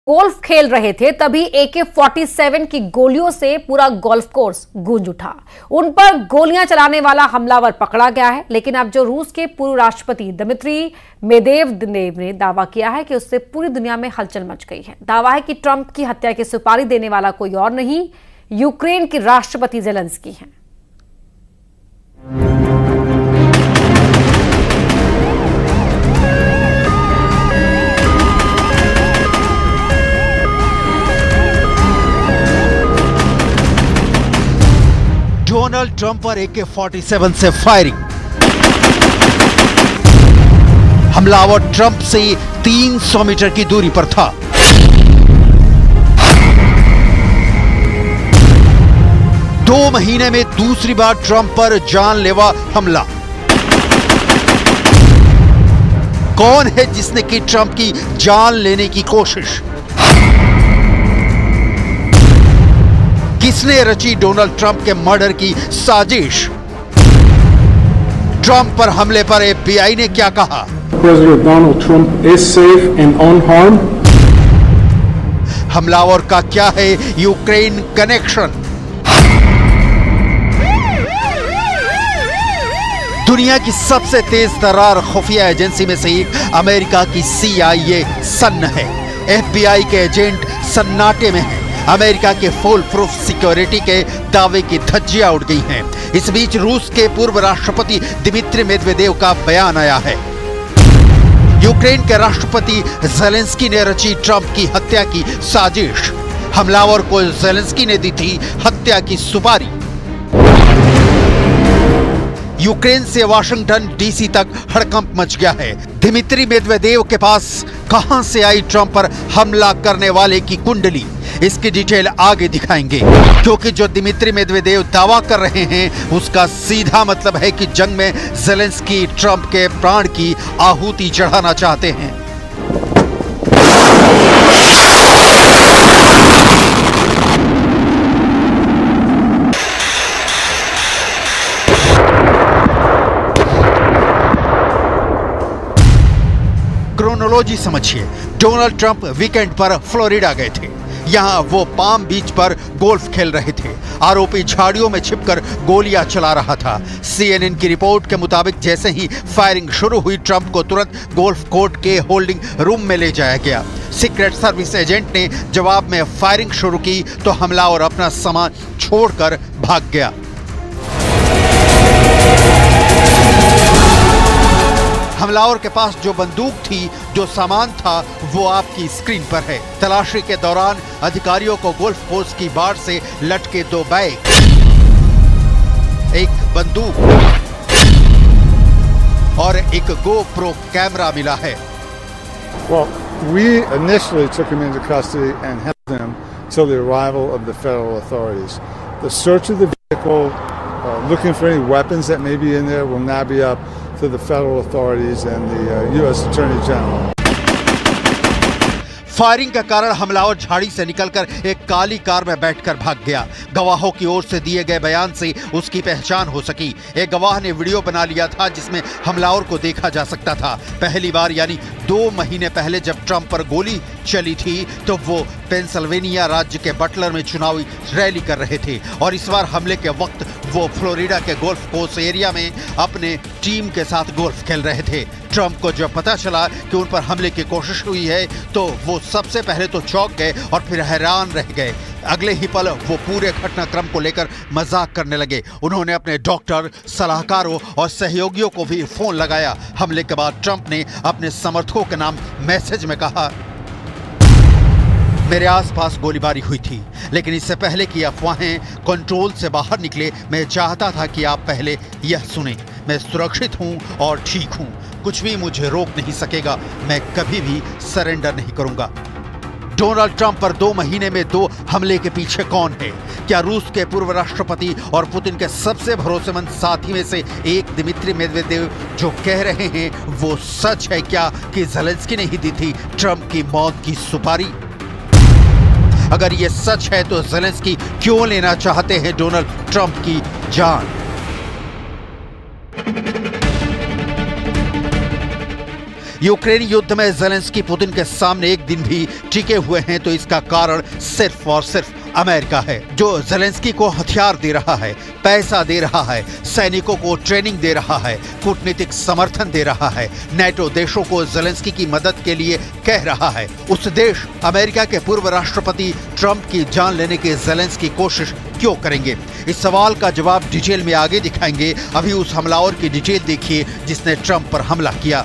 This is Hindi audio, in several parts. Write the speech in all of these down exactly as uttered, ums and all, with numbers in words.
गोल्फ खेल रहे थे तभी ए के फोर्टी सेवन की गोलियों से पूरा गोल्फ कोर्स गूंज उठा। उन पर गोलियां चलाने वाला हमलावर पकड़ा गया है, लेकिन अब जो रूस के पूर्व राष्ट्रपति दिमित्री मेदवेदेव ने दावा किया है कि उससे पूरी दुनिया में हलचल मच गई है। दावा है कि ट्रंप की हत्या की सुपारी देने वाला कोई और नहीं, यूक्रेन के राष्ट्रपति ज़ेलेंस्की हैं। डोनाल्ड ट्रंप पर ए के फोर्टी सेवन से फायरिंग। हमलावर ट्रंप से तीन सौ मीटर की दूरी पर था। दो महीने में दूसरी बार ट्रंप पर जानलेवा हमला। कौन है जिसने की ट्रंप की जान लेने की कोशिश? किसने रची डोनाल्ड ट्रंप के मर्डर की साजिश? ट्रंप पर हमले पर एफ बी आई ने क्या कहा? President Donald Trump is safe and unharmed. हमलावर का क्या है यूक्रेन कनेक्शन? दुनिया की सबसे तेज तर्रार खुफिया एजेंसी में से एक अमेरिका की सी आई ए सन्न है। एफ बी आई के एजेंट सन्नाटे में हैं। अमेरिका के फुल प्रूफ सिक्योरिटी के दावे की धज्जियां उड़ गई हैं। इस बीच रूस के पूर्व राष्ट्रपति दिमित्री मेदवेदेव का बयान आया है। यूक्रेन के राष्ट्रपति ज़ेलेंस्की ने रची ट्रंप की हत्या की साजिश। हमलावर को ज़ेलेंस्की ने दी थी हत्या की सुपारी। यूक्रेन से वाशिंगटन डी सी तक हड़कंप मच गया है। दिमित्री मेदवेदेव के पास कहां से आई ट्रंप पर हमला करने वाले की कुंडली? इसकी डिटेल आगे दिखाएंगे, क्योंकि जो दिमित्री मेदवेदेव दावा कर रहे हैं उसका सीधा मतलब है कि जंग में ज़ेलेंस्की ट्रंप के प्राण की आहुति चढ़ाना चाहते हैं। क्रोनोलॉजी समझिए। डोनाल्ड ट्रंप वीकेंड पर फ्लोरिडा गए थे। यहां वो पाम बीच पर गोल्फ खेल रहे थे। आरोपी झाड़ियों में छिपकर गोलियां चला रहा था। सी एन एन की रिपोर्ट के मुताबिक जैसे ही फायरिंग शुरू हुई, ट्रंप को तुरंत गोल्फ कोर्ट के होल्डिंग रूम में ले जाया गया। सीक्रेट सर्विस एजेंट ने जवाब में फायरिंग शुरू की तो हमलावर अपना सामान छोड़कर भाग गया। हमलावर के पास जो बंदूक थी, जो सामान था, वो आपकी स्क्रीन पर है। तलाशी के दौरान अधिकारियों को गोल्फ कोर्स की बाड़ से लटके दो बैग, एक बंदूक और एक गोप्रो कैमरा मिला है। Well, we initially took him into custody and held him till the arrival of the federal authorities. The search of the vehicle, uh, looking for any weapons that may be in there, will now be up to the federal authorities and the uh, U S Attorney General. Firing का कारण हमलावर झाड़ी से निकलकर एक काली कार में बैठकर भाग गया। गवाहों की ओर से दिए गए बयान से उसकी पहचान हो सकी। एक गवाह ने वीडियो बना लिया था जिसमें हमलावर को देखा जा सकता था। पहली बार यानी दो महीने पहले जब ट्रंप पर गोली चली थी तो वो पेंसिल्वेनिया राज्य के बटलर में चुनावी रैली कर रहे थे, और इस बार हमले के वक्त वो फ्लोरिडा के गोल्फ कोर्स एरिया में अपने टीम के साथ गोल्फ खेल रहे थे। ट्रंप को जब पता चला कि उन पर हमले की कोशिश हुई है तो वो सबसे पहले तो चौंक गए और फिर हैरान रह गए। अगले ही पल वो पूरे घटनाक्रम को लेकर मजाक करने लगे। उन्होंने अपने डॉक्टर, सलाहकारों और सहयोगियों को भी फोन लगाया। हमले के बाद ट्रंप ने अपने समर्थकों के नाम मैसेज में कहा, मेरे आसपास गोलीबारी हुई थी, लेकिन इससे पहले कि अफवाहें कंट्रोल से बाहर निकले, मैं चाहता था कि आप पहले यह सुने। मैं सुरक्षित हूं और ठीक हूं। कुछ भी मुझे रोक नहीं सकेगा। मैं कभी भी सरेंडर नहीं करूंगा। डोनाल्ड ट्रंप पर दो महीने में दो हमले के पीछे कौन है? क्या रूस के पूर्व राष्ट्रपति और पुतिन के सबसे भरोसेमंद साथी में से एक दिमित्री मेदवेदेव जो कह रहे हैं वो सच है क्या कि ज़ेलेंस्की ने ही दी थी ट्रंप की मौत की सुपारी? अगर ये सच है तो ज़ेलेंस्की क्यों लेना चाहते हैं डोनाल्ड ट्रंप की जान? यूक्रेन युद्ध में ज़ेलेंस्की पुतिन के सामने एक दिन भी टिके हुए हैं तो इसका कारण सिर्फ और सिर्फ अमेरिका है, जो ज़ेलेंस्की को हथियार दे रहा है, पैसा दे रहा है, सैनिकों को ट्रेनिंग दे रहा है, कूटनीतिक समर्थन दे रहा है, नेटो देशों को ज़ेलेंस्की की मदद के लिए कह रहा है। उस देश अमेरिका के पूर्व राष्ट्रपति ट्रंप की जान लेने की ज़ेलेंस्की कोशिश क्यों करेंगे? इस सवाल का जवाब डिटेल में आगे दिखाएंगे। अभी उस हमलावर की डिटेल देखिए जिसने ट्रंप पर हमला किया।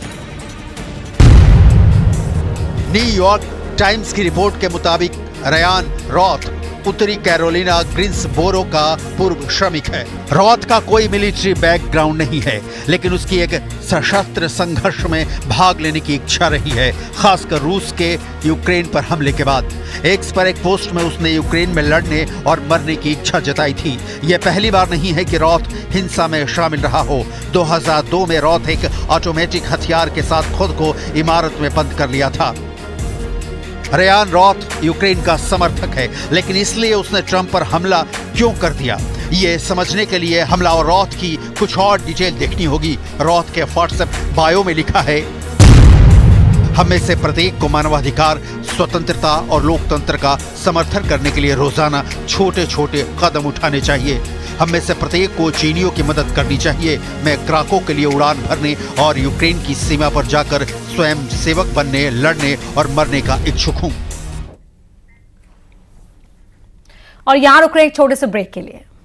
न्यूयॉर्क टाइम्स की रिपोर्ट के मुताबिक रयान रॉथ उत्तरी कैरोलिना ग्रीन्सबोरो का पूर्व श्रमिक है। रॉथ का कोई मिलिट्री बैकग्राउंड नहीं है, लेकिन उसकी एक सशस्त्र संघर्ष में भाग लेने की इच्छा रही है, खासकर रूस के यूक्रेन पर हमले के बाद। एक्स पर एक पोस्ट में उसने यूक्रेन में लड़ने और मरने की इच्छा जताई थी। यह पहली बार नहीं है कि रॉथ हिंसा में शामिल रहा हो। दो हज़ार दो में रॉथ एक ऑटोमेटिक हथियार के साथ खुद को इमारत में बंद कर लिया था। रयान रॉथ यूक्रेन का समर्थक है, लेकिन इसलिए उसने ट्रंप पर हमला क्यों कर दिया, ये समझने के लिए हमलावर रॉथ की कुछ और डिटेल देखनी होगी। रॉथ के व्हाट्सएप बायो में लिखा है, हम में से प्रत्येक को मानवाधिकार, स्वतंत्रता और लोकतंत्र का समर्थन करने के लिए रोजाना छोटे छोटे कदम उठाने चाहिए। हम में से प्रत्येक को चीनियों की मदद करनी चाहिए। मैं ग्राहकों के लिए उड़ान भरने और यूक्रेन की सीमा पर जाकर स्वयं सेवक बनने, लड़ने और मरने का इच्छुक हूं। और यहां रुक रहे एक छोटे से ब्रेक के लिए।